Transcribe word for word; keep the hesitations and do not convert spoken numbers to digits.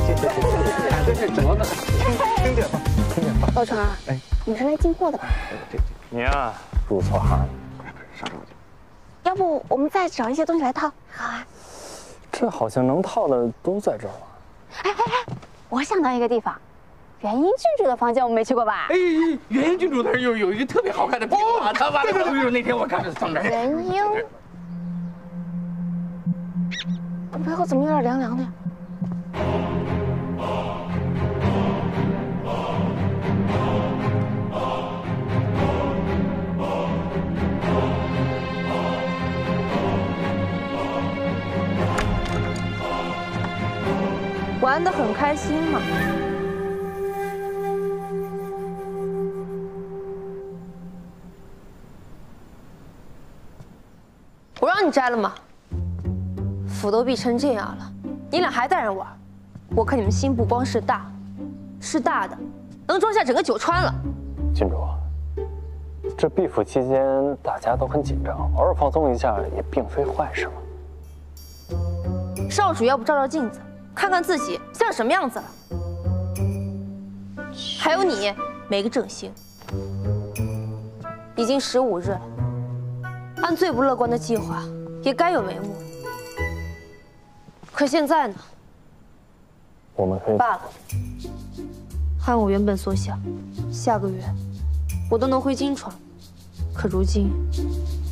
这这这这这折呢，轻轻点吧，轻点吧。 老陈，哎，你是来进货的吧？ 这这你呀，入错行了。 不是不是，上手去。 要不我们再找一些东西来套？好啊。 这好像能套的都在这儿了。 哎哎哎，我想到一个地方，元英郡主的房间我们没去过吧？ 哎，元英郡主那儿有有一个特别好看的壁画，他完了，对对对，那天我看着上面。 元英，我背后怎么有点凉凉的呀？ 玩得很开心嘛。我让你摘了吗？府都闭成这样了，你俩还带人玩？我看你们心不光是大，是大的，能装下整个九川了。 郡主，这闭府期间大家都很紧张，偶尔放松一下也并非坏事嘛。 少主要不照照镜子，看看自己像什么样子了？还有你，没个正形。已经十五日了，按最不乐观的计划，也该有眉目。可现在呢？ 我们可以罢了。按我原本所想，下个月我都能回京城，可如今